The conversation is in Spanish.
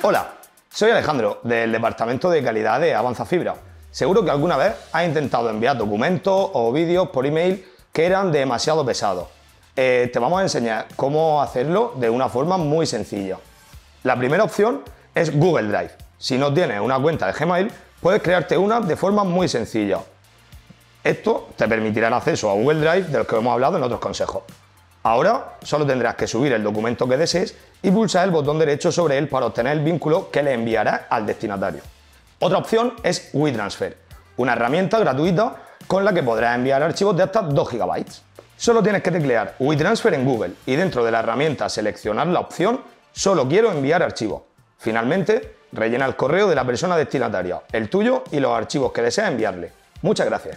Hola, soy Alejandro, del Departamento de Calidad de Avanza Fibra. Seguro que alguna vez has intentado enviar documentos o vídeos por email que eran demasiado pesados. Te vamos a enseñar cómo hacerlo de una forma muy sencilla. La primera opción es Google Drive. Si no tienes una cuenta de Gmail, puedes crearte una de forma muy sencilla. Esto te permitirá el acceso a Google Drive, de los que hemos hablado en otros consejos. Ahora solo tendrás que subir el documento que desees y pulsar el botón derecho sobre él para obtener el vínculo que le enviarás al destinatario. Otra opción es WeTransfer, una herramienta gratuita con la que podrás enviar archivos de hasta 2 GB. Solo tienes que teclear WeTransfer en Google y dentro de la herramienta seleccionar la opción Solo quiero enviar archivos. Finalmente, rellena el correo de la persona destinataria, el tuyo y los archivos que deseas enviarle. Muchas gracias.